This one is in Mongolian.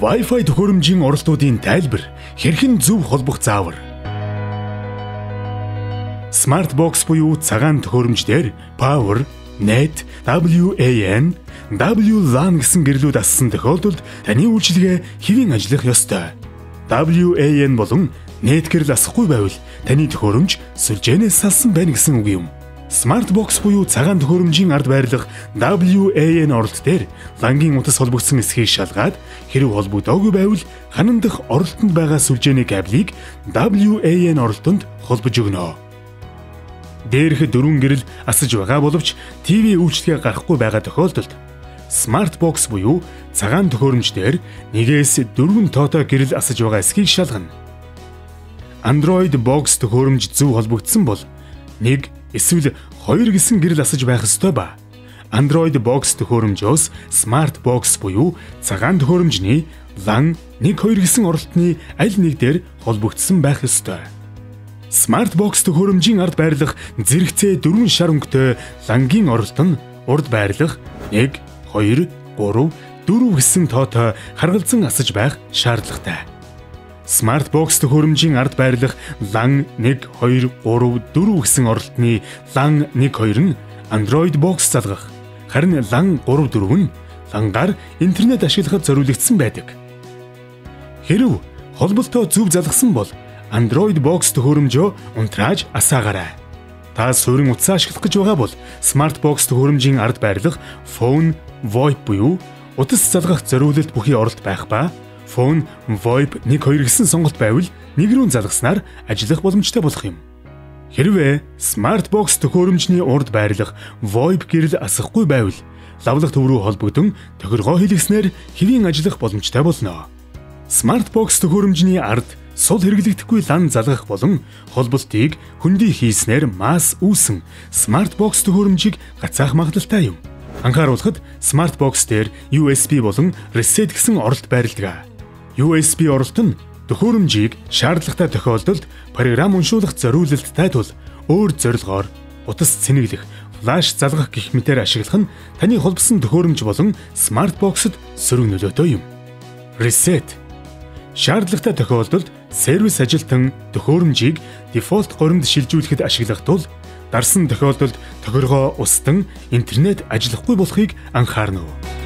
Wi-Fi төхөөрөмжийн оролтуудын тайлбар, хэрхэн зөв холбох заавар. Smart Box буюу цагаан төхөөрөмж дээр Power, Net, WAN, WLAN гэсэн гэрлүүд ассан тохиолдолд таны үйлчилгээ хэвийн ажиллах ёстой. WAN болон Net гэрэл асахгүй байвал таны төхөөрөмж сүлжээнээс салсан байна гэсэн үг юм. Smart Box буюу цагаан төхөөрөмжийн ард байрлах WAN оролт дээр лангийн утас холбогдсон эсхийг шалгаад хэрэв холбогдоогүй байвал ханан дахь оролтонд байгаа сүлжээний кабелийг WAN оролтонд холбож өгнө. Дээрх дөрвөн гэрэл асаж байгаа боловч ТV үйлчлэгээ гарахгүй байгаа тохиолдолд Smart Box буюу цагаан төхөөрөмж дээр 1-4 тоотой гэрэл асаж байгаа эсхийг шалгана. Android Box төхөөрөмж зөв холбогдсон бол 1 эсвэл 2 гэсэн гэрэл асаж байх ёстой ба Android Box төхөөрөмжөөс Smart Box буюу цагаан төхөөрөмжний LAN 1-2 гэсэн оролтны аль нэг дээр холбогдсон байх ёстой. Smart Box төхөөрөмжийн ард байрлах зэрэгцээ 4 шар өнгөтэй лангийн оролт нь урд байрлах 1, 2, 3, 4 гэсэн тоотой харгалзан асаж байх шаардлагатай. Smart Box төхөөрөмжийн ард байрлах LAN 1, 2, 3, 4 гэсэн оролтны LAN 1, 2 нь Android Box залгах. Харин LAN 3, 4 нь лангаар интернет ашиглахад зориулагдсан байдаг. Хэрэв холболтоо зөв залгасан бол Android Box төхөөрөмжөө унтрааж асаагаарай. Та суурин утсаа ашиглах гэж байгаа бол Smart Box төхөөрөмжийн ард байрлах Phone, VoIP буюу утас залгах зориулалт бүхий оролт байх ба Phone, VoIP 1-2 гэсэн сонголт байвал нэг рүү залгаснаар ажиллах боломжтой болох юм. Хэрвээ Smart Box төхөөрөмжний урд байрлах VoIP гэрэл асахгүй байвал лавлах төв рүү холбогдсон тохиргоо хийлгэснээр хэвийн ажиллах боломжтой болно. Smart Box төхөөрөмжний ард сул хэрэглэгдэхгүй LAN залгах болон холболтыг хөндөй хийснээр масс үүсэн Smart Box төхөөрөмжийг гацаах магадлалтай юм. Анхааруулахад Smart Box дээр USB болон Reset гэсэн оролт байрладаг. USB оролт нь төхөөрөмжийг шаардлагатай тохиолдолд програм уншуулах зориулалттай тул өөр зорилгоор утас цэнэглэх, флаш залгах гэх мэтээр ашиглах нь таны холбосон төхөөрөмж болон Smart Box-д сөрөг нөлөөтэй юм. Reset шаардлагатай тохиолдолд сервис ажилтан төхөөрөмжийг дефолт горимд шилжүүлэхэд ашиглах тул дарсан тохиолдолд тохиргоо устан интернет ажиллахгүй болохыг анхаарна.